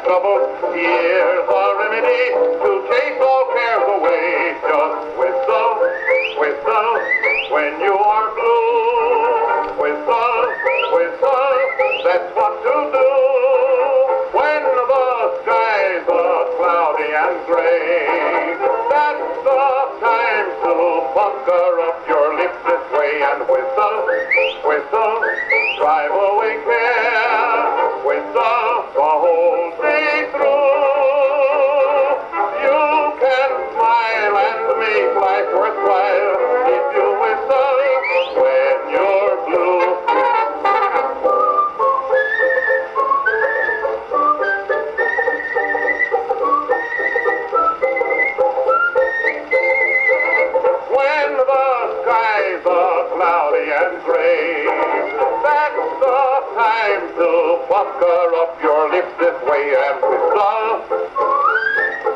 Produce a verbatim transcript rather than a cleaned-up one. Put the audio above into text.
troubles. Here's a remedy to chase all cares away. Just whistle, whistle, when you are blue. Whistle, whistle, that's what to do. When the skies are cloudy and gray, that's the time to pucker up your lips this way and whistle, whistle, drive away care. Whistle the whole day through. You can smile and make life worthwhile if you whistle when you're blue. When the skies are cloudy and gray, that's the time to pucker up your lips this way and whistle.